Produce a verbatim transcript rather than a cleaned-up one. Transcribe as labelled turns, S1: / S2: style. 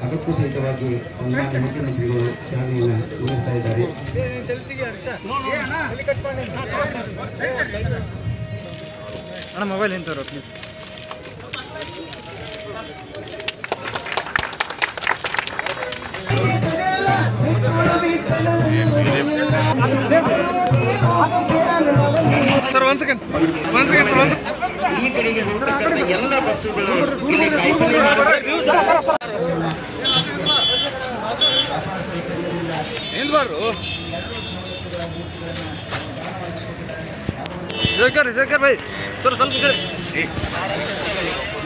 S1: ಅದಕ್ಕೂ ಸಹಿತವಾಗಿ ಮಾನ್ಯ ಮುಖ್ಯಮಂತ್ರಿಗಳು ಚಾಲನೆಯನ್ನು ನೀಡುತ್ತಾ ಇದ್ದಾರೆ.
S2: ಅಣ್ಣ ಮೊಬೈಲ್ ನಿಂತವ್ರು please. Sir one second one second sir ಒಂದು ಈ ಕಡೆಗೆ ಹೋಗತಕ್ಕಂತ ಎಲ್ಲ ಬಸ್ಸುಗಳು ಇಲ್ಲಿ ಕಾಯ್ಪಲ್ಯ ನಿಲ್ಬಾರು. ಶೇಖರ್ ಶೇಖರ್ ಭಾಯ್ ಸರ್ ಸ್ವಲ್ಪ